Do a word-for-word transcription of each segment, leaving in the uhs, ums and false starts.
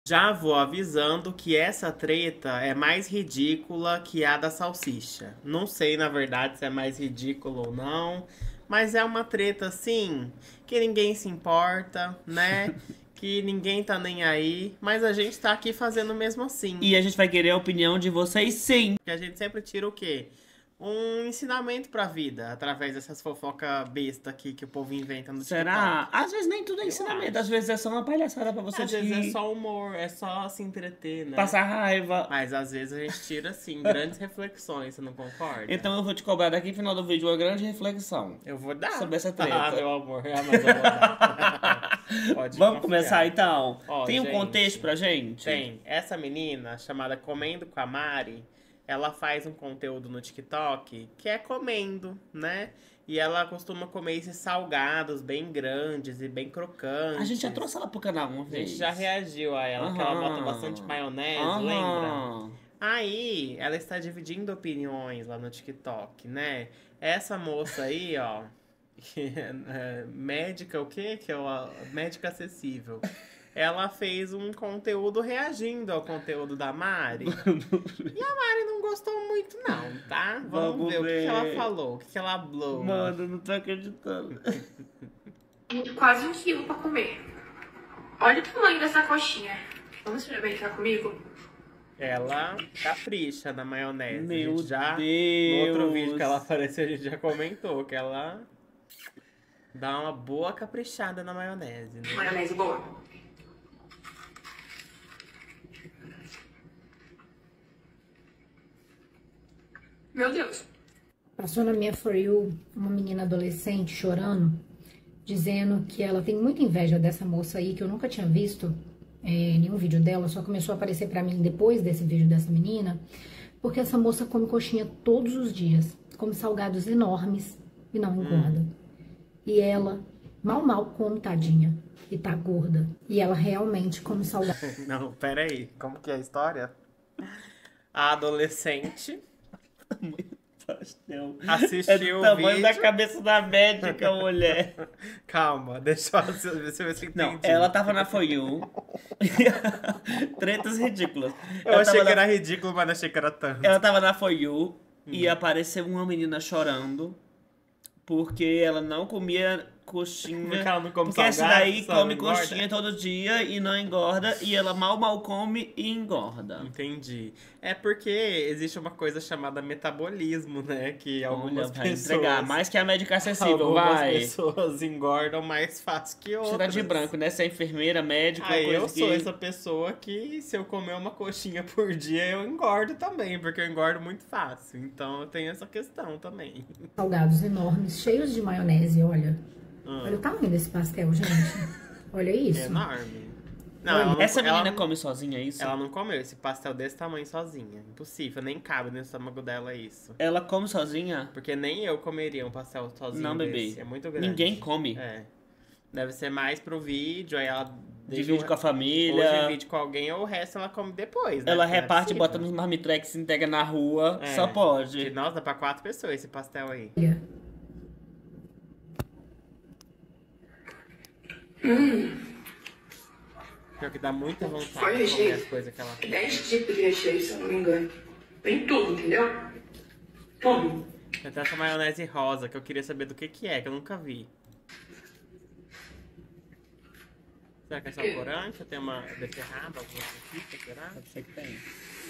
Já vou avisando que essa treta é mais ridícula que a da salsicha. Não sei, na verdade, se é mais ridículo ou não, mas é uma treta, assim, que ninguém se importa, né? Que ninguém tá nem aí, mas a gente tá aqui fazendo mesmo assim. E a gente vai querer a opinião de vocês, sim. Que a gente sempre tira o quê? Um ensinamento pra vida, através dessas fofocas besta aqui que o povo inventa no Será? TikTok. Às vezes nem tudo é Eu ensinamento, acho. às vezes é só uma palhaçada pra você Às vezes é rir, só humor, é só se entreter, né? passar raiva. Mas às vezes a gente tira, assim, grandes reflexões, você não concorda? Então eu vou te cobrar daqui no final do vídeo uma grande reflexão. Eu vou dar. Sobre essa treta. Ah, meu amor, ah, mas eu vou dar. Pode Vamos confiar. começar então. Ó, Tem um gente, contexto pra gente? Tem. Essa menina, chamada Comendo com a Mari, ela faz um conteúdo no TikTok que é comendo, né? E ela costuma comer esses salgados bem grandes e bem crocantes. A gente já trouxe ela pro canal uma A vez. gente já reagiu a ela, que ela Aham. bota bastante maionese, Aham. lembra? Aí, ela está dividindo opiniões lá no TikTok, né? Essa moça aí, ó, que é, é, médica o quê? Que é a médica acessível. Ela fez um conteúdo reagindo ao conteúdo da Mari. E a Mari não gostou muito não, tá? Vamos, Vamos ver, o que, que ela ver. falou, o que, que ela falou. Mano, não tô acreditando. Quase um quilo pra comer. Olha o tamanho dessa coxinha. Vamos experimentar comigo? Ela capricha na maionese. Meu a gente já, Deus. no outro vídeo que ela apareceu, a gente já comentou que ela dá uma boa caprichada na maionese, né? Maionese boa. Meu Deus. Passou na minha For You uma menina adolescente chorando, dizendo que ela tem muita inveja dessa moça aí, que eu nunca tinha visto é, nenhum vídeo dela, só começou a aparecer pra mim depois desse vídeo dessa menina, porque essa moça come coxinha todos os dias, come salgados enormes e não engorda. Hum. E ela, mal mal come, tadinha, e tá gorda. E ela realmente come salgado. Não, peraí, como que é a história? A adolescente Pastel. assistiu É do o tamanho vídeo. da cabeça da médica, mulher. Calma, deixa eu ver se eu ver se eu entendi. Não, ela tava na For You. Tretas ridículas. Eu Ela achei tava que na- era ridículo, mas não achei que era tanto. Ela tava na For You e apareceu uma menina chorando porque ela não comia coxinha. Porque ela não come Porque essa salgado, daí só come não engorda. coxinha todo dia e não engorda. E ela mal mal come e engorda. Entendi. É porque existe uma coisa chamada metabolismo, né? Que algumas Olha, vai pessoas... entregar mais que a médica acessível, algumas vai. pessoas engordam mais fácil que outras. Você tá de branco, né? Você é enfermeira, médico, Aí coisa eu sou que... essa pessoa que se eu comer uma coxinha por dia, eu engordo também, porque eu engordo muito fácil. Então eu tenho essa questão também. Salgados enormes, cheios de maionese, olha. Hum. Olha o tamanho desse pastel, gente. Olha isso. É enorme. Não, Olha, ela não, Essa ela menina não- come sozinha isso? Ela não comeu esse pastel desse tamanho sozinha. Impossível, nem cabe no estômago dela isso. Ela come sozinha? Porque nem eu comeria um pastel sozinho Não, bebê. desse. É muito grande. Ninguém come. É. Deve ser mais pro vídeo, aí ela... Divide com a Ou família. divide com alguém, ou o resto ela come depois, né? Ela Porque não é reparte e possível. bota nos marmitrex, entrega na rua. É. Só Que, pode. nossa, dá pra quatro pessoas esse pastel aí. Olha. Pior que dá muita vontade Olha, de comer gente. as coisas que ela faz. dez tipos de recheio, se eu não me engano. Tem tudo, entendeu? Tudo. Tem até essa maionese rosa, que eu queria saber do que que é, que eu nunca vi. Será que é só corante? Ou tem uma beterraba, alguma coisa, será? Sei que tem.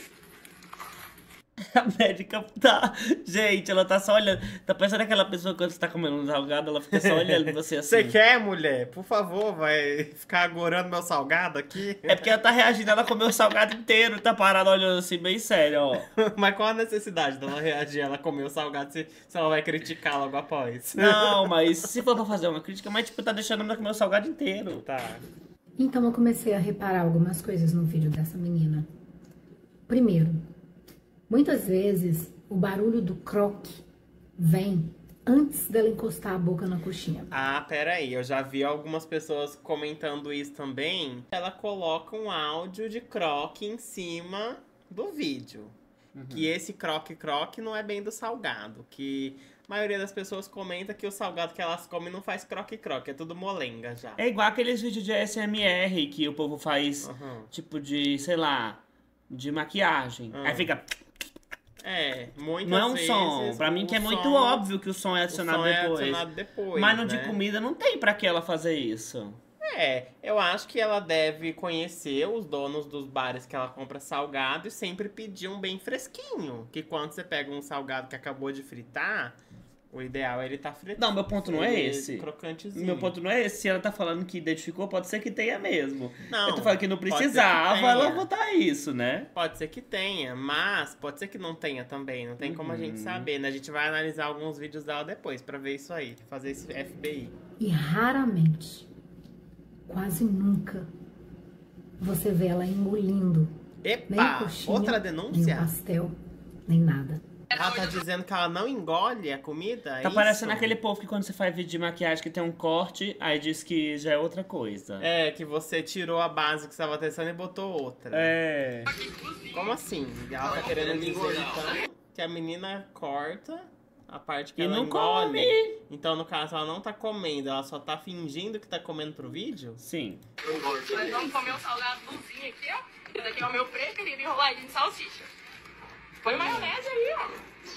A médica tá... Gente, ela tá só olhando. Tá parecendo aquela pessoa quando você tá comendo um salgado, ela fica só olhando você assim. Você quer, mulher? Por favor, vai ficar agorando meu salgado aqui? É porque ela tá reagindo, ela comeu o salgado inteiro, tá parada olhando assim, bem sério, ó. Mas qual a necessidade dela reagir? Ela comer o salgado se, se ela vai criticar logo após? Não, mas se for pra fazer uma crítica, mas tipo, tá deixando ela comer o salgado inteiro. Tá. Então eu comecei a reparar algumas coisas no vídeo dessa menina. Primeiro, muitas vezes o barulho do croque vem antes dela encostar a boca na coxinha. Ah, peraí, eu já vi algumas pessoas comentando isso também. Ela coloca um áudio de croque em cima do vídeo. Que esse croque-croque não é bem do salgado. Que a maioria das pessoas comenta que o salgado que elas comem não faz croque-croque, é tudo molenga já. É igual aqueles vídeos de A S M R que o povo faz, Uhum. tipo de, sei lá, de maquiagem. Uhum. Aí fica... É, muitas Não é um vezes som. Pra o mim que é muito som- óbvio que o som é o adicionado som é depois. adicionado depois, Mas no né? de comida não tem pra que ela fazer isso. É, eu acho que ela deve conhecer os donos dos bares que ela compra salgado e sempre pedir um bem fresquinho. Que quando você pega um salgado que acabou de fritar, o ideal é ele tá fritando. Não, meu ponto não é Ele esse. Crocantezinho. Meu ponto não é esse. Se ela tá falando que identificou, pode ser que tenha mesmo. Não, Eu tô falando que não pode ser que precisava tenha. ela botar isso, né? Pode ser que tenha, mas pode ser que não tenha também. Não tem como a gente Uhum. saber, né? A gente vai analisar alguns vídeos dela depois pra ver isso aí. Fazer esse F B I. E raramente, quase nunca, você vê ela engolindo nem Epa! coxinha, Outra nem denúncia? um pastel, nem nada. Ela tá dizendo que ela não engole a comida? É Tá parecendo isso? aquele povo que quando você faz vídeo de maquiagem que tem um corte, aí diz que já é outra coisa. É, que você tirou a base que você estava testando e botou outra. É. Como assim? Ela tá querendo dizer, então, que a menina corta a parte que E ela não engole. come. Então, no caso, ela não tá comendo, ela só tá fingindo que tá comendo pro vídeo? Sim. Nós vamos comer um salgadozinho aqui, ó. Esse daqui é o meu preferido, enroladinho de salsicha. Põe maionese aí, ó.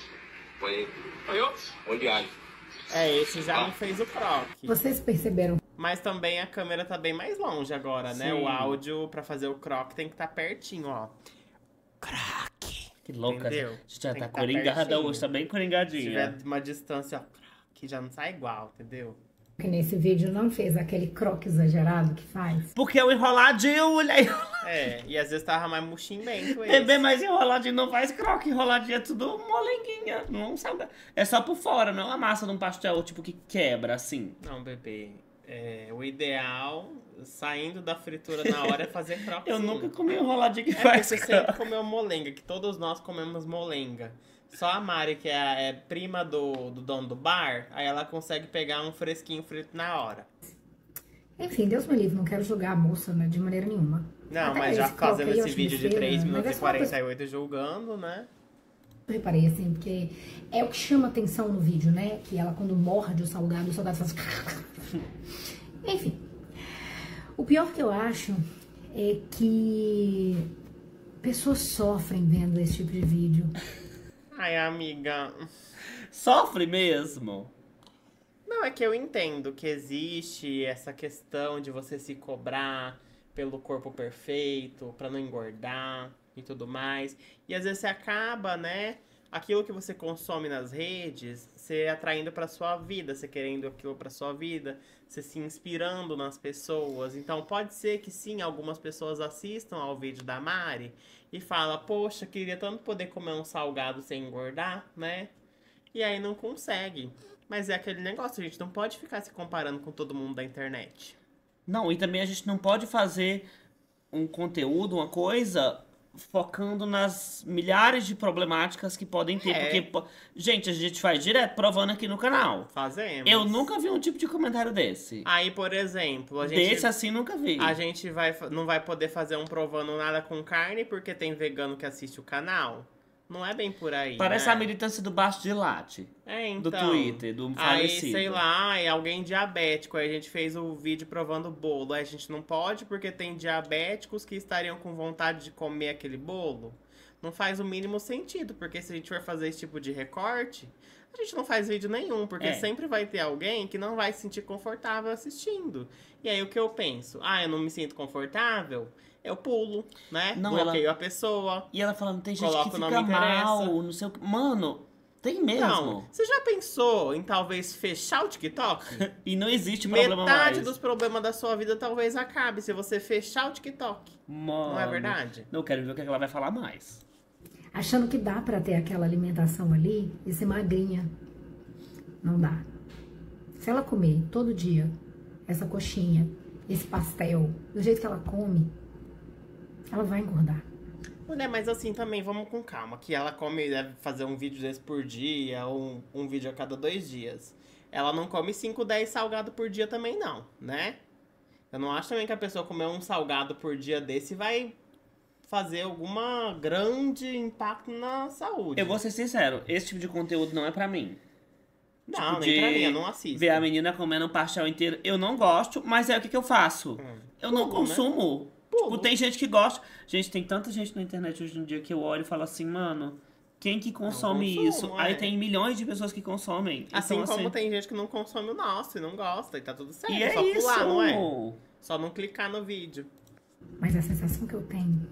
Põe Põe eu? onde alho. É, esse já não fez o croque. Vocês perceberam? Mas também a câmera tá bem mais longe agora, né? Sim. O áudio, pra fazer o croque, tem que estar tá pertinho, ó. Croque. Que louca. Entendeu? A gente já Tem tá que tá coringada pertinho. hoje, tá bem Se coringadinha. tiver uma distância, ó, que já não sai igual, entendeu? Que nesse vídeo não fez aquele croque exagerado que faz? Porque o enroladinho, mulher. É, e às vezes tava mais murchimento Bebê, esse. mas enroladinho não faz croque. Enroladinho é tudo molenguinha. Não sabe. É só por fora, não é a massa de um pastel, tipo, que quebra, assim. Não, bebê. É, o ideal, saindo da fritura na hora, é fazer croque. Eu nunca comi enroladinho que É porque faz você croque. sempre comeu molenga, que todos nós comemos molenga. Só a Mari, que é, a- é prima do, do dono do bar, aí ela consegue pegar um fresquinho frito na hora. Enfim, Deus me livre, não quero julgar a moça, né, de maneira nenhuma. Não, Até mas já esse croque fazendo aí eu esse acho vídeo de besteira, três mas minutos é e só uma coisa quarenta e oito julgando, né? Eu reparei, assim, porque é o que chama atenção no vídeo, né? Que ela, quando morde o salgado, o salgado faz... Enfim. O pior que eu acho é que pessoas sofrem vendo esse tipo de vídeo. Ai, amiga. Sofre mesmo. Não, é que eu entendo que existe essa questão de você se cobrar pelo corpo perfeito, pra não engordar e tudo mais. E às vezes você acaba, né, aquilo que você consome nas redes, você atraindo pra sua vida, você querendo aquilo pra sua vida, você se inspirando nas pessoas. Então pode ser que sim, algumas pessoas assistam ao vídeo da Mari e falam, poxa, queria tanto poder comer um salgado sem engordar, né? E aí não consegue. Mas é aquele negócio, a gente não pode ficar se comparando com todo mundo da internet. Não, e também a gente não pode fazer um conteúdo, uma coisa, focando nas milhares de problemáticas que podem ter. É. Porque, po- gente, a gente faz direto provando aqui no canal. Fazemos. Eu nunca vi um tipo de comentário desse. Aí, por exemplo, a gente, Desse assim, nunca vi. a gente vai, fa- não vai poder fazer um provando nada com carne porque tem vegano que assiste o canal. Não é bem por aí, Parece né? a militância do Baixo de Latte. É, então. Do Twitter, do Aí, falecido. sei lá, é alguém diabético. Aí a gente fez o vídeo provando bolo. Aí a gente não pode porque tem diabéticos que estariam com vontade de comer aquele bolo. Não faz o mínimo sentido, porque se a gente for fazer esse tipo de recorte, a gente não faz vídeo nenhum, porque É. sempre vai ter alguém que não vai se sentir confortável assistindo. E aí o que eu penso? Ah, eu não me sinto confortável? Eu pulo, né? Não, Bloqueio ela- a pessoa. E ela falando, tem gente Coloca que o fica não me interessa. mal, não sei o que. Mano, tem mesmo. Não, você já pensou em talvez fechar o TikTok? E não existe problema Metade mais. dos problemas da sua vida talvez acabe se você fechar o TikTok. Mano, Não é verdade? Não quero ver o que ela vai falar mais. Achando que dá pra ter aquela alimentação ali e ser magrinha. Não dá. Se ela comer todo dia essa coxinha, esse pastel, do jeito que ela come, ela vai engordar. Mulher, mas assim também, vamos com calma. Que ela come, deve fazer um vídeo desse por dia, ou um, um vídeo a cada dois dias. Ela não come cinco, dez salgado por dia também não, né? Eu não acho também que a pessoa comer um salgado por dia desse vai fazer alguma grande impacto na saúde. Eu vou ser sincero, esse tipo de conteúdo não é pra mim. Não, Tipo, nem pra de mim, eu não assisto. ver a menina comendo um pastel inteiro. Eu não gosto, mas é o que, que eu faço? Hum. Eu não Pulo, né? consumo. Pulo. Tipo, tem gente que gosta. Gente, tem tanta gente na internet hoje em dia que eu olho e falo assim, mano, quem que consome consumo, isso? é. Aí tem milhões de pessoas que consomem. Assim Então, como tem gente que não consome o nosso e não gosta, e tá tudo certo. E é é só pular, isso. não é? Só não clicar no vídeo. Mas a sensação que eu tenho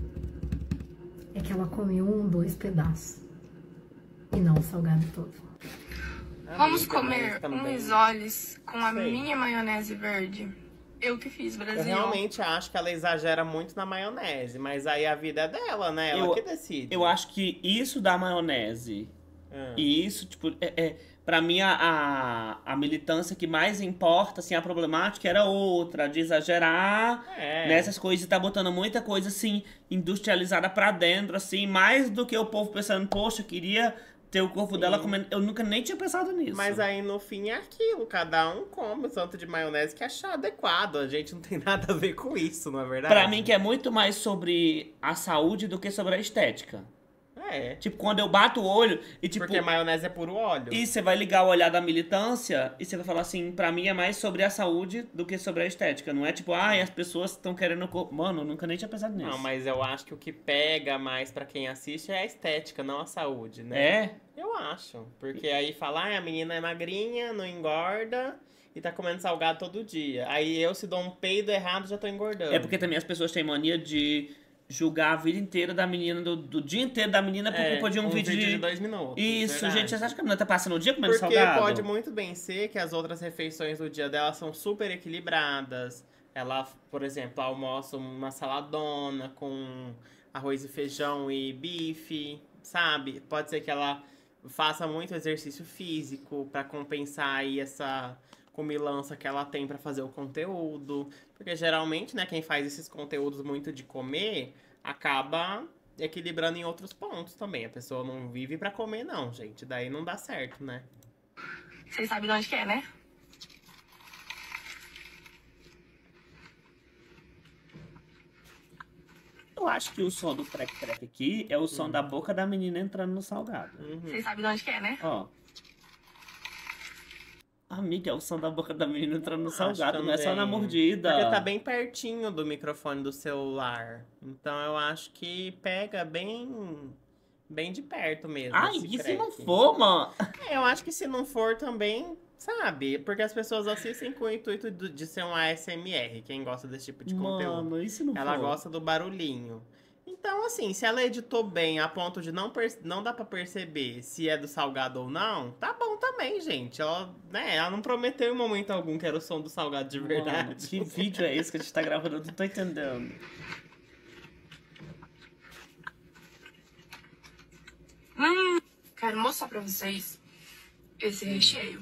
é que ela come um, dois pedaços. E não o salgado todo. Vamos Amiga, comer mas também- um risoles com a Sei. minha maionese verde. Eu que fiz, Eu Brasil. realmente acho que ela exagera muito na maionese, mas aí a vida é dela, né? Ela Eu- que decide. Eu acho que isso da maionese Ah. e isso, tipo, é, é, pra mim a, a, a militância que mais importa, assim, a problemática era outra, de exagerar É. nessas coisas e tá botando muita coisa, assim, industrializada pra dentro, assim, mais do que o povo pensando, poxa, eu queria ter o corpo Sim. dela comendo. Eu nunca nem tinha pensado nisso. Mas aí no fim é aquilo, cada um come o tanto de maionese que achar adequado. A gente não tem nada a ver com isso, não é verdade? Pra mim que é muito mais sobre a saúde do que sobre a estética. É. Tipo, quando eu bato o olho e tipo... Porque maionese é puro óleo. E você vai ligar o olhar da militância e você vai falar assim, pra mim é mais sobre a saúde do que sobre a estética. Não é tipo, ai, as pessoas estão querendo... co-". Mano, eu nunca nem tinha pensado nisso. Não, mas eu acho que o que pega mais pra quem assiste é a estética, não a saúde, né? É? Eu acho. Porque aí fala, ah, a menina é magrinha, não engorda e tá comendo salgado todo dia. Aí eu, se dou um peido errado, já tô engordando. É porque também as pessoas têm mania de julgar a vida inteira da menina, do, do dia inteiro da menina por É, culpa de um, vídeo de... de dois minutos. Isso, verdade. gente, vocês acham que a menina tá passando o dia comendo Porque salgado? pode muito bem ser que as outras refeições do dia dela são super equilibradas. Ela, por exemplo, almoça uma saladona com arroz e feijão e bife, sabe? Pode ser que ela faça muito exercício físico pra compensar aí essa comilança que ela tem pra fazer o conteúdo. Porque geralmente, né, quem faz esses conteúdos muito de comer acaba equilibrando em outros pontos também. A pessoa não vive pra comer, não, gente. Daí não dá certo, né? Vocês sabem de onde que é, né? Eu acho que o som do trec-trec aqui é o som Hum. da boca da menina entrando no salgado. Uhum. Vocês sabem de onde que é, né? Ó. Amiga, é o som da boca da menina entrando no Acho salgado, não é só na também. mordida. Porque tá bem pertinho do microfone do celular. Então eu acho que pega bem bem de perto mesmo. Ai, esse e se não crack. for, mano? É, eu acho que se não for também, sabe? Porque as pessoas assistem com o intuito do- de ser um A S M R, quem gosta desse tipo de conteúdo. Mano, e se não Ela for? gosta do barulhinho. Então, assim, se ela editou bem a ponto de não, per- não dá pra perceber se é do salgado ou não, tá bom também, gente. Ela, né, ela não prometeu em momento algum que era o som do salgado de verdade. Mano, que vídeo é esse que a gente tá gravando? Eu não tô entendendo. Hum, quero mostrar pra vocês esse recheio.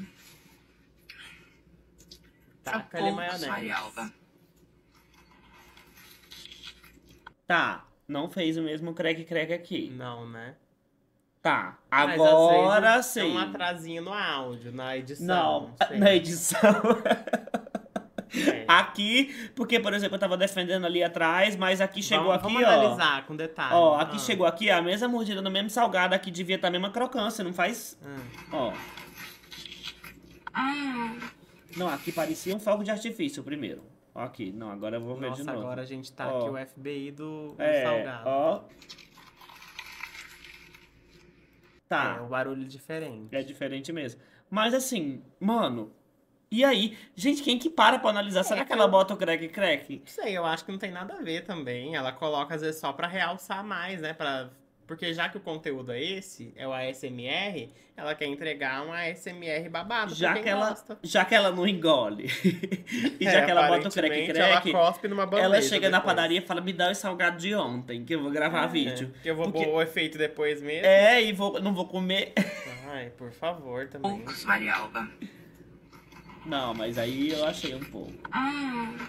Taca ali maionese. Marialva. Tá, não fez o mesmo crack-crack aqui. Não, né? Tá, Mas, agora às vezes, sim. Tem um atrasinho no áudio, na edição. Não, sei. na edição. É. Aqui, porque, por exemplo, eu tava defendendo ali atrás, mas aqui chegou vamos, aqui, vamos ó. analisar com detalhe. Ó, aqui Ah. chegou aqui, a mesma mordida no mesmo salgado, aqui devia estar a mesma crocância, não faz? Ah. Ó. Hum, Não, aqui parecia um fogo de artifício primeiro. Ó aqui, não, agora eu vou ver Nossa, de novo. agora a gente tá Ó. aqui o F B I do, do É, salgado. ó. É, Tá, o barulho diferente. é diferente mesmo. Mas assim, mano, e aí? Gente, quem que para pra analisar? Será que ela bota o crack-crack? Não sei, eu acho que não tem nada a ver também. Ela coloca, às vezes, só pra realçar mais, né? Pra... Porque já que o conteúdo é esse, é o A S M R, ela quer entregar um A S M R babado Já pra quem que, ela, gosta. já que ela não engole e já É, que ela bota o aparentemente, crack-crack, ela cospe numa bandeja ela chega na depois. padaria e fala, me dá o salgado de ontem, que eu vou gravar vídeo. É, que eu vou Porque- pôr o efeito depois mesmo. É, e vou, não vou comer. Ai, por favor, também. poucos Marialva. Não, mas aí eu achei um pouco. Hum,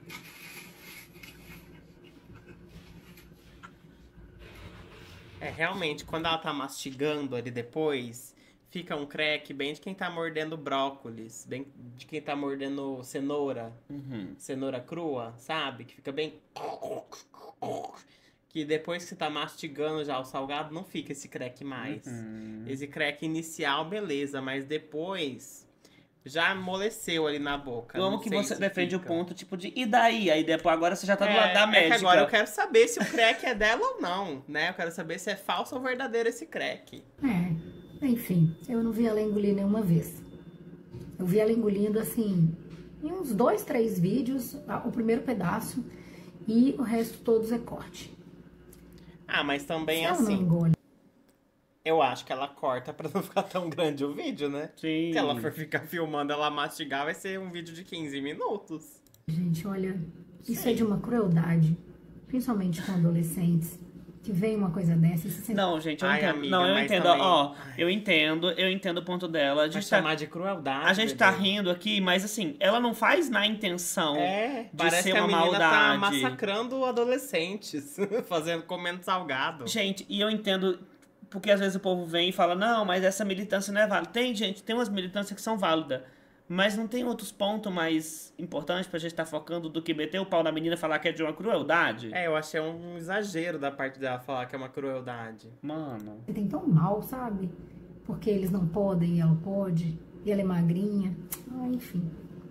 É, realmente, quando ela tá mastigando ali depois, fica um crack bem de quem tá mordendo brócolis, bem de quem tá mordendo cenoura, Uhum. cenoura crua, sabe? Que fica bem... que depois que você tá mastigando já o salgado, não fica esse crack mais. Uhum. Esse crack inicial, beleza, mas depois já amoleceu ali na boca. Como não que sei você se defende fica. o ponto, tipo, de e daí? Aí depois agora você já tá do É, lado da é que médica. agora eu quero saber se o crack é dela ou não, né? Eu quero saber se é falso ou verdadeiro esse crack. É, enfim, eu não vi ela engolir nenhuma vez. Eu vi ela engolindo assim, em uns dois, três vídeos, o primeiro pedaço e o resto todos é corte. Ah, mas também Se ela não assim, engole. eu acho que ela corta pra não ficar tão grande o vídeo, né? Sim. Se ela for ficar filmando ela mastigar, vai ser um vídeo de quinze minutos. Gente, olha, isso é de uma crueldade, principalmente com adolescentes, que vem uma coisa dessa e se sente... Não, gente, eu Ai, entendo. amiga, não, eu mas entendo, também- ó, Ai. eu entendo, eu entendo o ponto dela. A Vai gente tá, chamar de crueldade. a gente tá bebê. rindo aqui, mas assim, ela não faz na intenção É, de parece ser que a uma menina tá maldade. massacrando adolescentes, fazendo, comendo salgado. Gente, e eu entendo, porque às vezes o povo vem e fala, não, mas essa militância não é válida. Tem, gente, tem umas militâncias que são válidas, mas não tem outros pontos mais importantes pra gente estar focando do que meter o pau na menina e falar que é de uma crueldade? É, eu achei um exagero da parte dela falar que é uma crueldade. Mano. Tem tão mal, sabe? Porque eles não podem e ela pode, e ela é magrinha. Ah, enfim.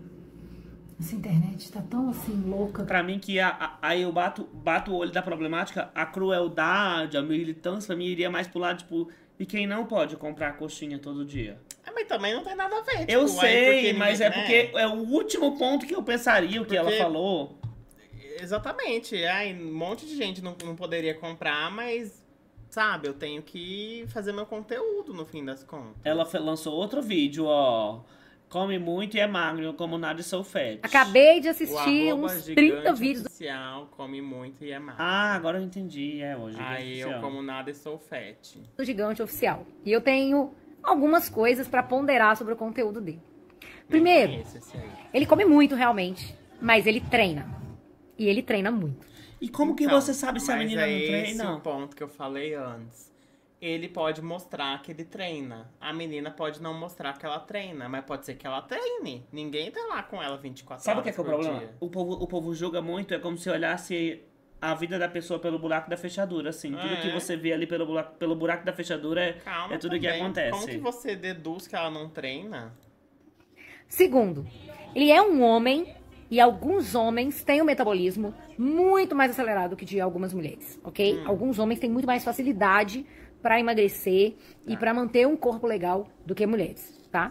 Essa internet tá tão assim, louca. Pra mim, que a- a- aí eu bato, bato o olho da problemática, a crueldade, a militância, pra mim iria mais pro lado, tipo, e quem não pode comprar coxinha todo dia? É, mas também não tem nada a ver. Eu tipo, aí sei, porque mas ninguém- é porque é o último ponto que eu pensaria, o que ela Porque- falou. Exatamente. Ai, um monte de gente não, não poderia comprar, mas, sabe, eu tenho que fazer meu conteúdo no fim das contas. Ela fe- lançou outro vídeo, ó. Come muito e é magro, eu como nada e sou fat. Acabei de O assistir arroba uns gigante trinta vídeos oficial come muito e é má. Ah, agora eu entendi, é hoje. Aí eu como nada e sou fat. do Gigante Oficial. E eu tenho algumas coisas pra ponderar sobre o conteúdo dele. Primeiro, Não conheço esse aí. ele come muito realmente, mas ele treina. E ele treina muito. E como que Então, você sabe se a mas menina é não esse treina? o ponto que eu falei antes. Ele pode mostrar que ele treina. A menina pode não mostrar que ela treina, mas pode ser que ela treine. Ninguém tá lá com ela vinte e quatro Sabe o horas que é, que é o por problema? dia. O povo, o povo julga muito, é como se olhasse a vida da pessoa pelo buraco da fechadura, assim. Tudo É. que você vê ali pelo buraco, pelo buraco da fechadura é, Calma é tudo que também. acontece. Como que você deduz que ela não treina? Segundo, ele é um homem e alguns homens têm um metabolismo muito mais acelerado que de algumas mulheres, ok? Alguns homens têm muito mais facilidade pra emagrecer e pra manter um corpo legal do que mulheres, tá?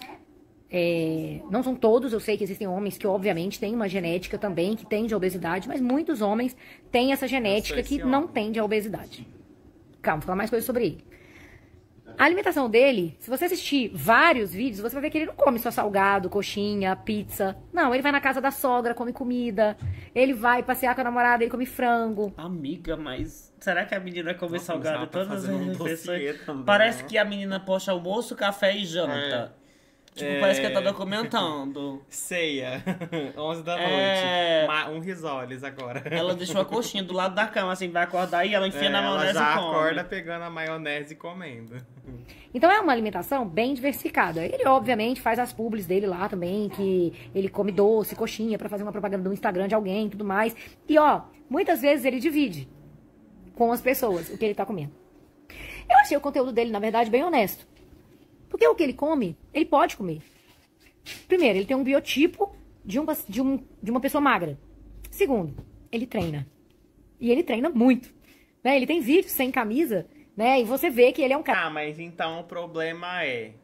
É, não são todos, eu sei que existem homens que obviamente têm uma genética também que tende à obesidade, mas muitos homens têm essa genética esse que não homem. tende à obesidade. Calma, vou falar mais coisas sobre ele. A alimentação dele, se você assistir vários vídeos, você vai ver que ele não come só salgado, coxinha, pizza. Não, ele vai na casa da sogra, come comida. Ele vai passear com a namorada, ele come frango. Amiga, mas será que a menina come Nossa, salgado mas em ela tá todas as fazendo um refeições? dossiê também, Parece né? que a menina posta almoço, café e janta. Tipo, É. parece que ela tá documentando. Ceia. onze da noite. É. Ma- Um risoles agora. Ela deixou a coxinha do lado da cama, assim, vai acordar e ela enfia É, na ela maionese já e come. acorda pegando a maionese e comendo. Então é uma alimentação bem diversificada. Ele, obviamente, faz as publis dele lá também, que ele come doce, coxinha, pra fazer uma propaganda no Instagram de alguém e tudo mais. E, ó, muitas vezes ele divide com as pessoas o que ele tá comendo. Eu achei o conteúdo dele, na verdade, bem honesto. Porque o que ele come, ele pode comer. Primeiro, ele tem um biotipo de, um, de, um, de uma pessoa magra. Segundo, ele treina. E ele treina muito. Né? Ele tem vídeos sem camisa, né? E você vê que ele é um cara... Ah, mas então o problema é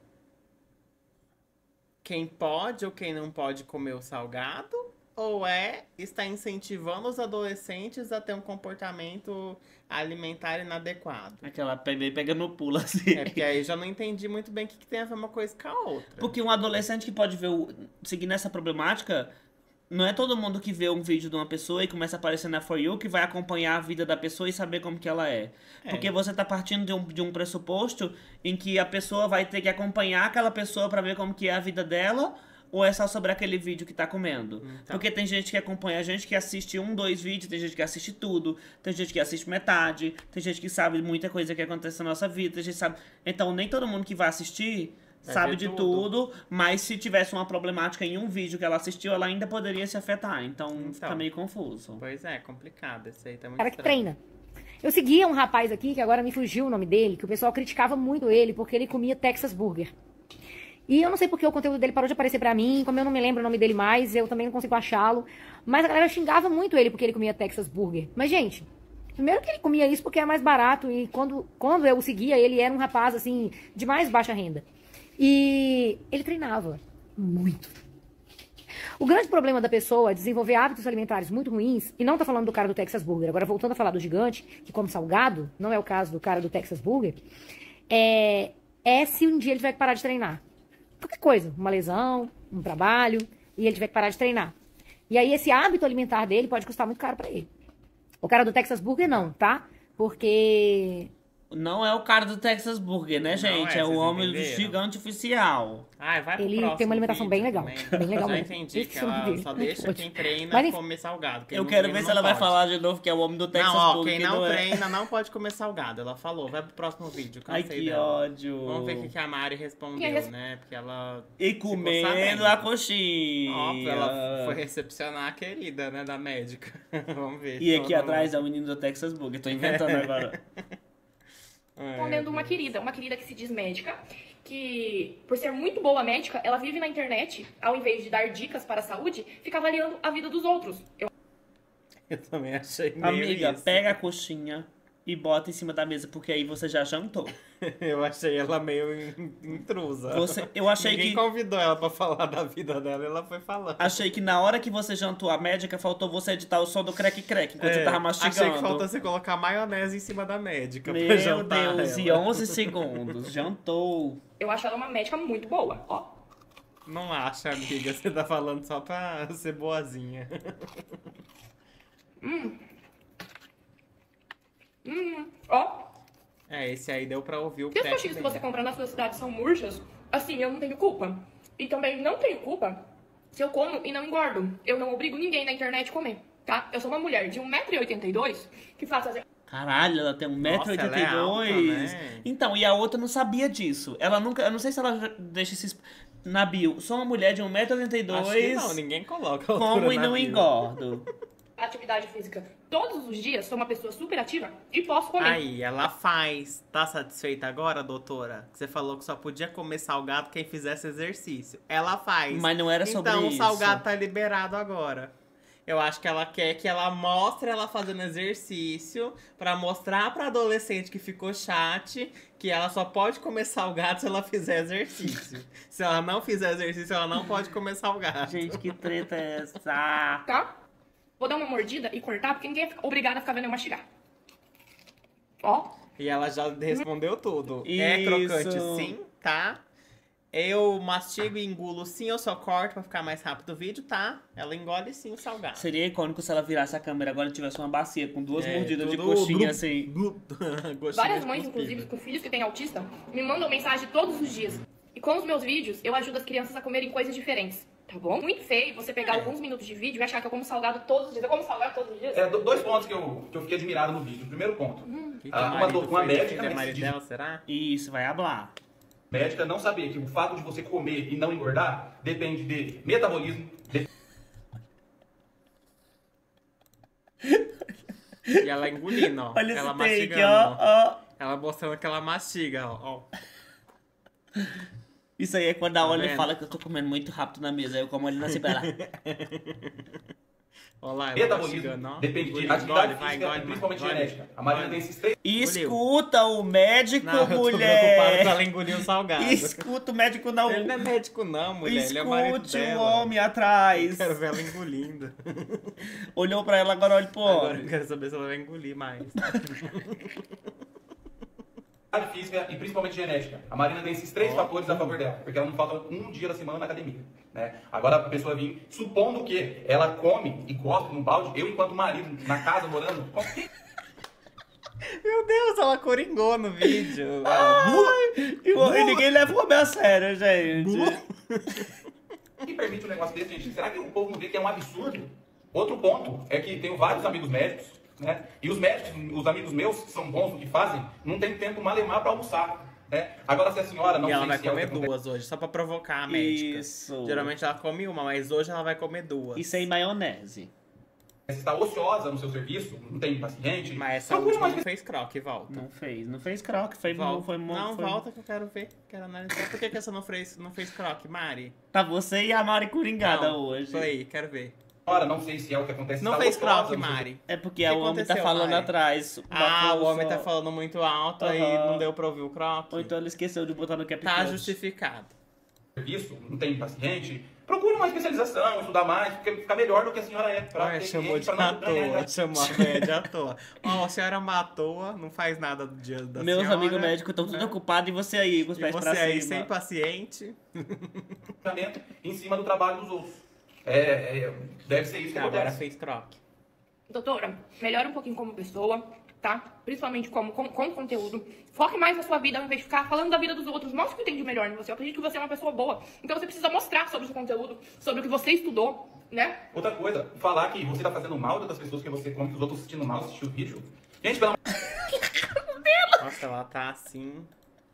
quem pode ou quem não pode comer o salgado? Ou é está incentivando os adolescentes a ter um comportamento alimentar inadequado? Aquela pega, pega no pulo, assim. É porque aí eu já não entendi muito bem o que, que tem a ver uma coisa com a outra. Porque um adolescente que pode ver o, seguir nessa problemática, não é todo mundo que vê um vídeo de uma pessoa e começa a aparecer na For You que vai acompanhar a vida da pessoa e saber como que ela é. É. Porque você tá partindo de um, de um pressuposto em que a pessoa vai ter que acompanhar aquela pessoa pra ver como que é a vida dela, ou é só sobre aquele vídeo que tá comendo? Então. Porque tem gente que acompanha a gente que assiste um, dois vídeos, tem gente que assiste tudo, tem gente que assiste metade, tem gente que sabe muita coisa que acontece na nossa vida, tem gente que sabe... Então, nem todo mundo que vai assistir Vai sabe ver de tudo. tudo, mas se tivesse uma problemática em um vídeo que ela assistiu, ela ainda poderia se afetar. Então, Então. fica meio confuso. Pois é, complicado. Esse aí tá muito cara que estranho. treina. Eu seguia um rapaz aqui, que agora me fugiu o nome dele, que o pessoal criticava muito ele, porque ele comia Texas Burger. E eu não sei porque o conteúdo dele parou de aparecer pra mim, como eu não me lembro o nome dele mais, eu também não consigo achá-lo. Mas a galera xingava muito ele porque ele comia Texas Burger. Mas, gente, primeiro que ele comia isso porque é mais barato, e quando, quando eu o seguia, ele era um rapaz, assim, de mais baixa renda. E ele treinava muito. O grande problema da pessoa é desenvolver hábitos alimentares muito ruins, e não tô falando do cara do Texas Burger, agora voltando a falar do gigante, que come salgado, não é o caso do cara do Texas Burger, é, é se um dia ele tiver que parar de treinar. Qualquer coisa, uma lesão, um trabalho, e ele tiver que parar de treinar. E aí esse hábito alimentar dele pode custar muito caro pra ele. O cara do Texas Burger não, tá? Porque... Não é o cara do Texas Burger, né, gente? é, É o vocês homem do entenderam? gigante oficial. Ai, vai pro ele próximo tem uma alimentação bem vídeo legal. também. Bem legal Já mesmo. entendi que Isso ela dele. só deixa quem treina Mas, enfim. comer salgado. Quem Eu não quero treina ver se não ela vai pode. falar de novo que é o homem do Texas Não, ó, Burger. quem que não é. treina não pode comer salgado. Ela falou, vai pro próximo vídeo. Ai, Cansei que dela. ódio. Vamos ver o que que a Mari respondeu, Quem res- né? Porque ela... E ficou comendo sabendo. a coxinha. Óbvio, ela foi recepcionar a querida, né, da médica. Vamos ver. E se aqui ela atrás não- é o menino do Texas Burger. Tô inventando agora. Ai, Respondendo uma querida, uma querida que se diz médica, que por ser muito boa médica, ela vive na internet, ao invés de dar dicas para a saúde, fica avaliando a vida dos outros. Eu Eu também achei meio Amiga, isso. pega a coxinha e bota em cima da mesa, porque aí você já jantou. Eu achei ela meio in- intrusa. Você- eu achei Ninguém que- convidou ela pra falar da vida dela, ela foi falando. Achei que na hora que você jantou a médica, faltou você editar o som do crack-crack enquanto É, você tava mastigando. Achei que faltou você colocar maionese em cima da médica pra Meu jantar Deus, ela. e onze segundos. Jantou. Eu acho ela uma médica muito boa, ó. Não acha, amiga, você tá falando só pra ser boazinha. Hum, ó. É, esse aí deu pra ouvir o Se as crack coxinhas que bem. você compra na sua cidade são murchas, assim, eu não tenho culpa. E também não tenho culpa se eu como e não engordo. Eu não obrigo ninguém na internet a comer, tá? Eu sou uma mulher de um metro e oitenta e dois que faz fazer... Caralho, ela tem um metro e Nossa, oitenta e ela é dois. alta, né? Então, e a outra não sabia disso. Ela nunca. Eu não sei se ela já deixa esses. Na bio. Sou uma mulher de um metro e oitenta e Acho que dois. não, ninguém coloca a Como altura e na não bio. engordo. atividade física todos os dias, sou uma pessoa super ativa e posso comer. Aí, ela faz. Tá satisfeita agora, doutora? Que você falou que só podia comer salgado quem fizesse exercício. Ela faz. Mas não era sobre Então, isso. o salgado tá liberado agora. Eu acho que ela quer que ela mostre ela fazendo exercício pra mostrar pra adolescente que ficou chat que ela só pode comer salgado se ela fizer exercício. Se ela não fizer exercício, ela não pode comer salgado. Gente, que treta é essa? Tá? Vou dar uma mordida e cortar, porque ninguém é obrigado a ficar vendo eu mastigar. Ó. E ela já respondeu tudo. É Isso. crocante sim, tá? Eu mastigo e engulo sim, eu só corto pra ficar mais rápido o vídeo, tá? Ela engole sim o salgado. Seria icônico se ela virasse a câmera agora e tivesse uma bacia com duas É, mordidas de tudo coxinha blu- assim. blu- gostinho Várias de mães, cuspido. inclusive, com filhos que têm autista, me mandam mensagem todos os dias. E com os meus vídeos, eu ajudo as crianças a comerem coisas diferentes. Tá bom? Muito feio você pegar alguns minutos de vídeo e achar que eu como salgado todos os dias. Eu como salgado todos os dias? É, do- dois pontos que eu, que eu fiquei admirado no vídeo. O primeiro ponto, Que que ah, o uma, marido do- uma fez? médica, É né, marido diz- dela, será? Isso, vai hablar. médica não saber que o fato de você comer e não engordar depende de metabolismo, de E ela engolindo, ó. Olha ela esse take, mastigando, ó, ó. Ela mostrando que ela mastiga, ó. ó. Isso aí é quando a Tá Olha vendo? fala que eu tô comendo muito rápido na mesa. Aí eu como ali na cibela. Ó lá, ela metabolismo mastigando, ó. depende de Engolindo, atividade engole, vai, física engole, e principalmente engole. genética. A Marina tem esses três Escuta o médico, Não, eu tô preocupado mulher. com ela engolir o salgado. Escuta o médico não. Ele não é médico não, mulher. Ele é marido Escute o dela. homem atrás. Quero ver ela engolindo. Olhou pra ela, agora olha pro Agora homem. eu quero saber se ela vai engolir mais. atividade física e principalmente genética. A Marina tem esses três fatores a favor dela, porque ela não falta um dia da semana na academia. Né? Agora a pessoa vir, supondo que ela come e gosta num balde, eu enquanto marido, na casa, morando, qualquer Meu Deus, ela coringou no vídeo. E, o- e ninguém leva o homem a sério, gente. que permite um negócio desse, gente? Será que o povo não vê que é um absurdo? Outro ponto é que tenho vários amigos médicos, né? E os médicos, os amigos meus, que são bons no que fazem, não tem tempo malemar para almoçar. Né? Agora, se a senhora não E ela sei vai se é o que comer acontece- duas hoje, só pra provocar a médica. Isso. Geralmente ela come uma, mas hoje ela vai comer duas. E sem maionese. Você está ociosa no seu serviço, não tem paciente. Mas essa procure última uma não fez croque, volta. Não fez, não fez croque, foi Volta. foi Não, foi... volta que eu quero ver. Quero analisar. Por que, que essa não fez, não fez croque, Mari? Tá você e a Mari Coringada Não, hoje. Play, quero ver. Ora, não sei se é o que acontece. Não está fez ociosa croque, no seu- Mari. É porque O que o homem tá aconteceu, falando Mari? atrás. Ah, Bateu o homem só- tá falando muito alto, aí Aham. não deu pra ouvir o croque. Ou então ele esqueceu de botar no CapCut. Tá justificado. serviço, não tem paciente. Procure uma especialização, estudar mais, porque ficar melhor do que a senhora é. Pra Olha, ter chamou de cliente, pra à não ganhar- toa, chamou a velha de à toa. Ó, a senhora matou, não faz nada do dia da Meus senhora. amigos médicos estão tudo né? ocupados e você aí com os E pés você pra aí cima. sem paciente. em cima do trabalho dos outros. É, é, deve ser isso que Agora acontece. fez croque. Doutora, melhore um pouquinho como pessoa, tá? Principalmente como, com, com conteúdo. Foque mais na sua vida ao invés de ficar falando da vida dos outros. Mostre o que tem de melhor em você. Eu acredito que você é uma pessoa boa. Então você precisa mostrar sobre o seu conteúdo, sobre o que você estudou, né? Outra coisa, falar que você tá fazendo mal das pessoas que você come, que os outros assistindo mal, assistir o vídeo. Gente, pelo Nossa, ela tá assim.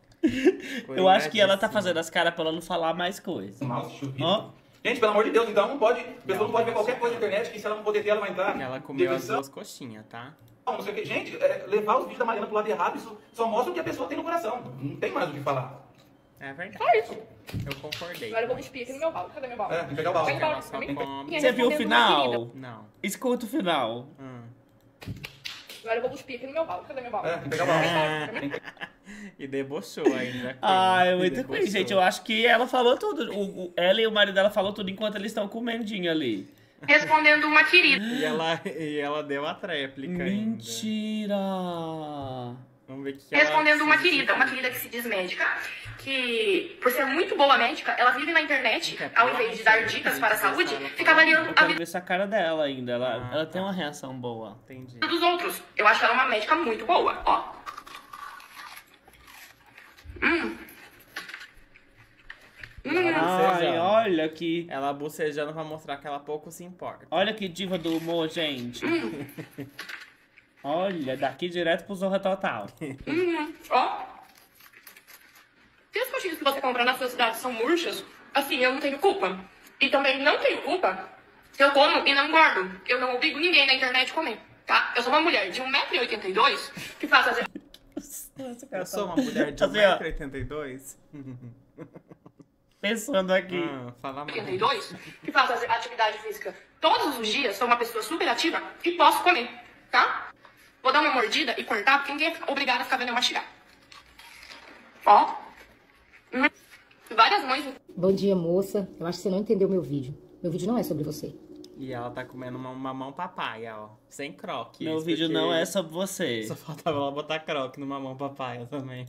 Eu acho que ela tá coringadíssima. fazendo as caras pra ela não falar mais coisa. mal, assistir o vídeo. Ó. Gente, pelo amor de Deus, então não pode. A pessoa não pode ver qualquer coisa na internet que se ela não poder ter, ela vai entrar. Ela comeu as depressão, duas coxinhas, tá? não sei o que. Gente, é, levar os vídeos da Mariana pro lado errado, isso só mostra o que a pessoa tem no coração. Não tem mais o que falar. É verdade. Só isso. Eu concordei. Agora eu vou cuspir aqui no meu balde. Cadê meu balde? É, tem que pegar o balde. Pega o balde Ela pra mim. só come. Minha Você viu o respondendo uma querida. final? Não. Escuta o final. Hum. Agora eu vou cuspir aqui no meu balde. Cadê meu balde? É, tem que pegar o balde. Ah. Pra mim. E debochou ainda. Ah, é E muito debochou. ruim, gente. Eu acho que ela falou tudo. O, o- ela e o marido dela falou tudo enquanto eles estão comendinho ali. Respondendo uma querida. E ela, e ela deu a tréplica ainda. Mentira! Vamos ver o que ela... Respondendo uma querida, uma querida que se diz médica, que, por ser muito boa médica, ela vive na internet, ao invés de dar dicas para a saúde, fica avaliando Eu a quero vida ver essa cara dela ainda. Ela, Ah, ela tá. tem uma reação boa. Entendi. dos outros. Eu acho ela uma médica muito boa, ó. Ai, Bocejando. olha que. Ela bocejando pra mostrar que ela pouco se importa. Olha que diva do humor, gente. Olha, daqui direto pro Zorra Total. Uhum, ó. Se as coxinhas que você compra na sua cidade são murchas, assim, eu não tenho culpa. E também não tenho culpa se eu como e não engordo. Eu não obrigo ninguém na internet a comer, tá? Eu sou uma mulher de um metro e oitenta e dois que faz as... Eu sou uma mulher de Assim, ó. um metro e oitenta e dois. Pensando aqui. Ah, fala mais. oitenta e dois, que faz as- atividade física todos os dias, sou uma pessoa super ativa e posso comer, tá? Vou dar uma mordida e cortar, porque ninguém é obrigado a ficar vendo eu mastigar. Ó. Hum. Várias mães... Bom dia, moça. Eu acho que você não entendeu meu vídeo. Meu vídeo não é sobre você. E ela tá comendo uma mamão papaya, ó. Sem croque. Meu Isso vídeo porque não é sobre você. Só faltava ela botar croque no mamão papaya também.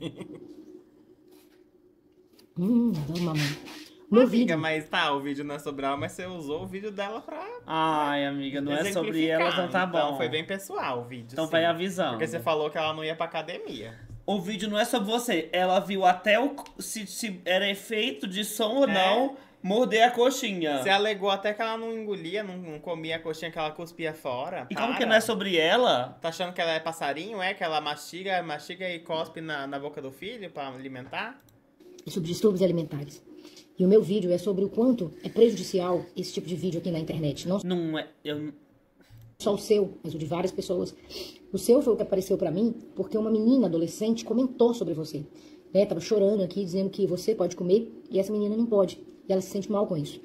Hum, adoro mamãe. Meu Amiga, vídeo. mas tá, o vídeo não é sobre ela, mas você usou o vídeo dela pra Ai, amiga, não é sobre ela, exemplificar. então tá bom. Então foi bem pessoal o vídeo. Então sim. vai avisando. Porque você falou que ela não ia pra academia. O vídeo não é sobre você. Ela viu até o, se, se era efeito de som ou É. não morder a coxinha. Você alegou até que ela não engolia, não, não comia a coxinha, que ela cuspia fora. E como Para. que não é sobre ela? Tá achando que ela é passarinho, é? Que ela mastiga, mastiga e cospe na, na boca do filho pra alimentar? É sobre distúrbios alimentares. E o meu vídeo é sobre o quanto é prejudicial esse tipo de vídeo aqui na internet. Não Não é. Eu, só o seu, mas o de várias pessoas. O seu foi o que apareceu pra mim porque uma menina adolescente comentou sobre você. Né? Tava chorando aqui, dizendo que você pode comer e essa menina não pode. E ela se sente mal com isso.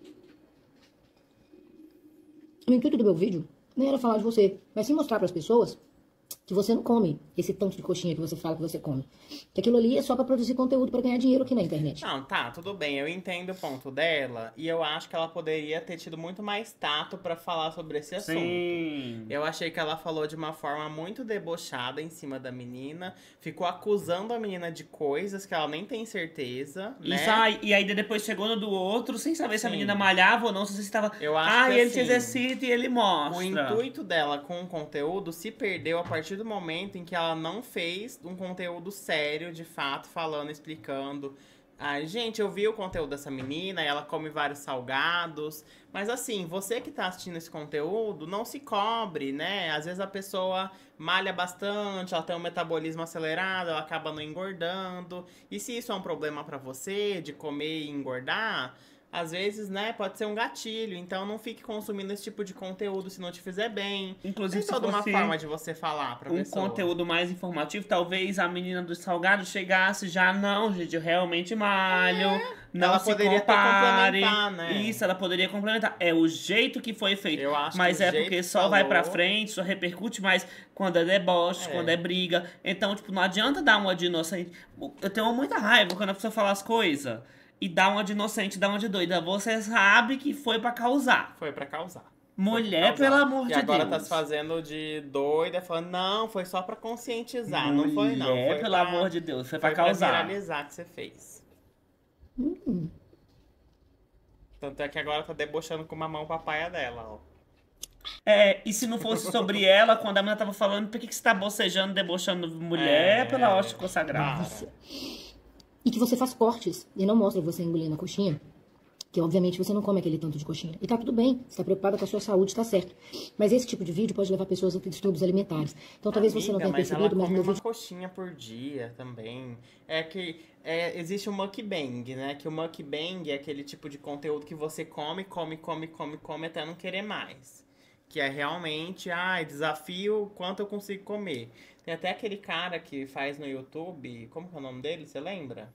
O intuito do meu vídeo não era falar de você, mas sim mostrar para as pessoas que você não come esse tanto de coxinha que você fala que você come. Que aquilo ali é só pra produzir conteúdo pra ganhar dinheiro aqui na internet. Não, tá, tudo bem, eu entendo o ponto dela e eu acho que ela poderia ter tido muito mais tato pra falar sobre esse assunto. sim. Eu achei que ela falou de uma forma muito debochada em cima da menina, ficou acusando a menina de coisas que ela nem tem certeza, né? Isso, ai, e aí depois chegou no do outro, sem saber se a Sim. menina malhava ou não, se você estava. Eu acho ah, que ele assim, se exercita e ele mostra. O intuito dela com o conteúdo se perdeu a partir do momento em que ela não fez um conteúdo sério, de fato, falando, explicando. Ai, gente, eu vi o conteúdo dessa menina, ela come vários salgados. Mas assim, você que tá assistindo esse conteúdo, não se cobre, né? Às vezes a pessoa malha bastante, ela tem um metabolismo acelerado, ela acaba não engordando. E se isso é um problema pra você, de comer e engordar... às vezes, né, pode ser um gatilho. Então não fique consumindo esse tipo de conteúdo se não te fizer bem. Inclusive, Tem se toda uma fosse forma de você falar pra um pessoa. conteúdo mais informativo, talvez a menina do salgado chegasse já, não, gente, eu realmente malho, não ela se poderia até compare. complementar, né? Isso, ela poderia complementar. É o jeito que foi feito. Eu acho mas que o é jeito porque que só vai pra falou- frente, só repercute mais quando é deboche, É. quando é briga. Então, tipo, não adianta dar uma de inocente. Eu tenho muita raiva quando a pessoa fala as coisas e dá uma de inocente, dá uma de doida. Você sabe que foi pra causar. Foi pra causar. Mulher, Causar. pelo amor e de agora Deus. tá se fazendo de doida, falando, não, foi só pra conscientizar. Não foi, não. Mulher, Foi pelo pra- amor de Deus, foi pra Foi pra causar. viralizar que você fez. Hum. Tanto é que agora tá debochando com uma mão papaya dela, ó. É, e se não fosse sobre ela, quando a menina tava falando, por que, que você tá bocejando, debochando mulher É, pela hóstia consagrada? para. E que você faz cortes e não mostra você engolindo a coxinha. Que obviamente você não come aquele tanto de coxinha. E tá tudo bem, você tá preocupada com a sua saúde, tá certo. Mas esse tipo de vídeo pode levar pessoas a ter distúrbios alimentares. Então talvez você não Amiga, tenha mas ela percebido, mas come no uma vídeo. coxinha por dia também. É que é, existe o mukbang, né? Que o mukbang é aquele tipo de conteúdo que você come, come, come, come, come até não querer mais. Que é realmente, ai, desafio quanto eu consigo comer. Tem até aquele cara que faz no YouTube, como que é o nome dele? Você lembra?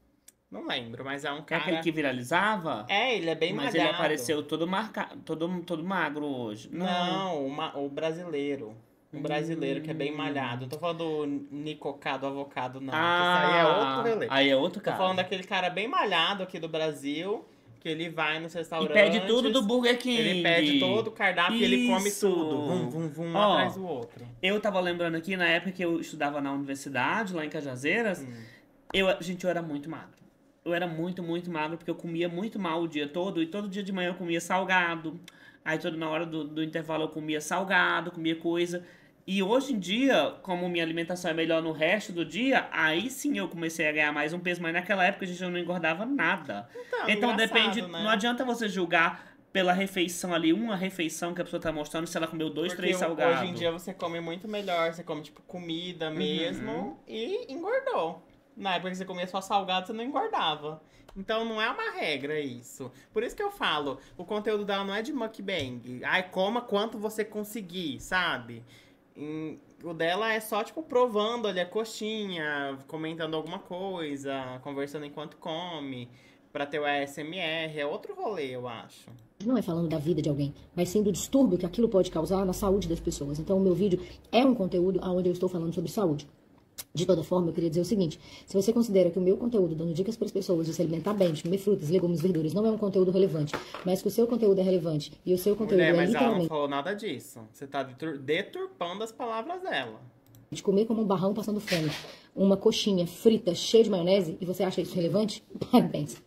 Não lembro, mas é um É cara... aquele que viralizava? É, ele é bem Mas malhado. ele apareceu todo marcado, todo, todo magro hoje. Não, o, ma- o brasileiro. O brasileiro que é bem malhado. Não tô falando do Nicocado Avocado, não. Ah, Isso aí é outro rolê. Aí é outro Tô cara. falando daquele cara bem malhado aqui do Brasil, que ele vai nos E restaurantes... pede tudo do Burger King. Ele pede todo o cardápio e ele come Isso. tudo. Vum, vum, vum, um Ó, atrás do outro. Eu tava lembrando aqui, na época que eu estudava na universidade, lá em Cajazeiras, Hum. eu, gente, eu era muito magro. Eu era muito, muito magro, porque eu comia muito mal o dia todo, e todo dia de manhã eu comia salgado. Aí toda na hora do, do intervalo eu comia salgado, comia coisa. E hoje em dia, como minha alimentação é melhor no resto do dia, aí sim eu comecei a ganhar mais um peso, mas naquela época, gente, eu não engordava nada. Então, Então engraçado, depende, né? não adianta você julgar pela refeição ali, uma refeição que a pessoa tá mostrando, se ela comeu dois, Porque três salgados. hoje em dia você come muito melhor. Você come, tipo, comida Uhum. mesmo e engordou. Na época que você comia só salgado, você não engordava. Então não é uma regra isso. Por isso que eu falo, o conteúdo dela não é de mukbang. Ai, coma quanto você conseguir, sabe? Em- o dela é só, tipo, provando ali a coxinha, comentando alguma coisa, conversando enquanto come, pra ter o A S M R. É outro rolê, eu acho. Não é falando da vida de alguém, mas sim do distúrbio que aquilo pode causar na saúde das pessoas. Então o meu vídeo é um conteúdo onde eu estou falando sobre saúde. De toda forma, eu queria dizer o seguinte: se você considera que o meu conteúdo, dando dicas para as pessoas de se alimentar bem, de comer frutas, legumes, verduras, não é um conteúdo relevante, mas que o seu conteúdo é relevante e o seu conteúdo Mulher, é mas ela não literalmente falou nada disso. Você tá detur- deturpando as palavras dela. de comer como um barrão passando fome, uma coxinha frita cheia de maionese, e você acha isso relevante? Parabéns.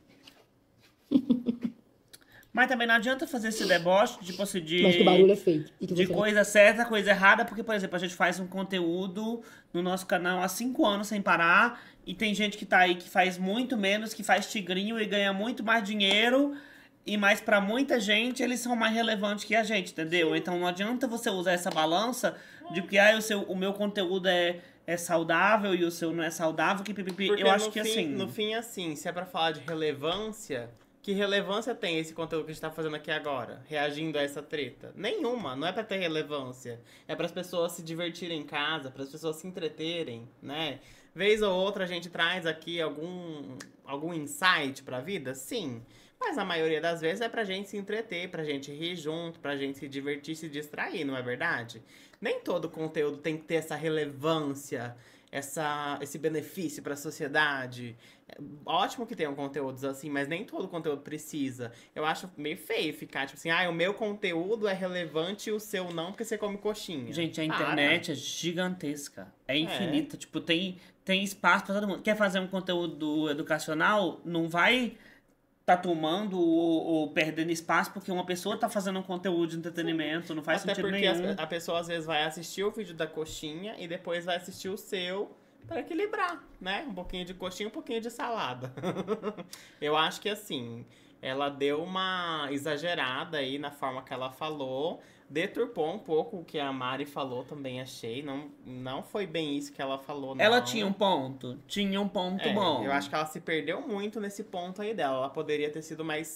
Mas também não adianta fazer esse deboche, tipo assim, de... Mas que o barulho é fake. E que De você... coisa certa, coisa errada, porque, por exemplo, a gente faz um conteúdo no nosso canal há cinco anos sem parar, e tem gente que tá aí que faz muito menos, que faz tigrinho e ganha muito mais dinheiro, e mais pra muita gente eles são mais relevantes que a gente, entendeu? Então não adianta você usar essa balança de que ah, o, seu, o meu conteúdo é, é saudável e o seu não é saudável, que pipipi. Porque Eu acho no que fim, assim... No fim, assim, se é pra falar de relevância, que relevância tem esse conteúdo que a gente tá fazendo aqui agora? Reagindo a essa treta? Nenhuma, não é pra ter relevância. É para as pessoas se divertirem em casa, para as pessoas se entreterem, né? Vez ou outra a gente traz aqui algum, algum insight pra vida? Sim. Mas a maioria das vezes é pra gente se entreter, pra gente rir junto, pra gente se divertir, se distrair, não é verdade? Nem todo conteúdo tem que ter essa relevância, essa, esse benefício pra sociedade. É ótimo que tenham conteúdos assim, mas nem todo conteúdo precisa. Eu acho meio feio ficar tipo assim, ah, o meu conteúdo é relevante e o seu não, porque você come coxinha. Gente, a Para. internet é gigantesca. É infinita. Tipo, tem, tem espaço pra todo mundo. Quer fazer um conteúdo educacional? Não vai tá tomando ou, ou perdendo espaço porque uma pessoa tá fazendo um conteúdo de entretenimento. Não faz Até sentido porque nenhum. as- a pessoa às vezes vai assistir o vídeo da coxinha e depois vai assistir o seu para equilibrar, né? Um pouquinho de coxinha, um pouquinho de salada. Eu acho que assim, ela deu uma exagerada aí na forma que ela falou, deturpou um pouco o que a Mari falou, também achei. Não, não foi bem isso que ela falou, não. Ela tinha um ponto. Tinha um ponto É, bom. eu acho que ela se perdeu muito nesse ponto aí dela. Ela poderia ter sido mais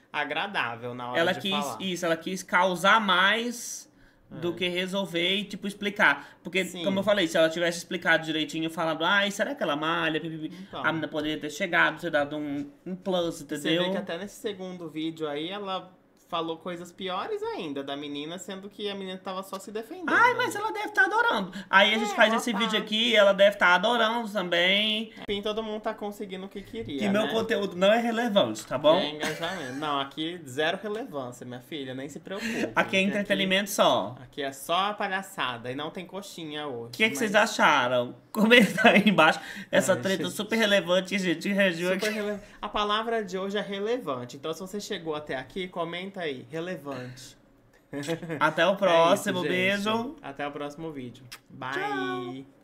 agradável na hora Ela de quis, falar. isso, ela quis causar mais do É. que resolver e, tipo, explicar. Porque, Sim. como eu falei, se ela tivesse explicado direitinho, falando, ai, será que ela malha? Pipipi", Então. a menina poderia ter chegado, ter dado um, um plus, Você entendeu? vê que até nesse segundo vídeo aí, ela falou coisas piores ainda da menina, sendo que a menina tava só se defendendo. Ai, mas ela deve estar adorando. Aí a gente É, faz ela esse tá. vídeo aqui, ela deve estar adorando também. Enfim, todo mundo tá conseguindo o que queria, Que né? meu conteúdo não é relevante, tá bom? É engajamento. Não, aqui zero relevância, minha filha, nem se preocupe. Aqui é entretenimento só. Aqui, aqui é só a palhaçada e não tem coxinha hoje. O que, é que mas- vocês acharam? Comenta aí embaixo. Essa Ai, treta gente. super relevante que a gente reagiu Super aqui. rele- A palavra de hoje é relevante. Então, se você chegou até aqui, comenta aí. Relevante. Até o próximo. É isso, gente. Beijo. Até o próximo vídeo. Bye.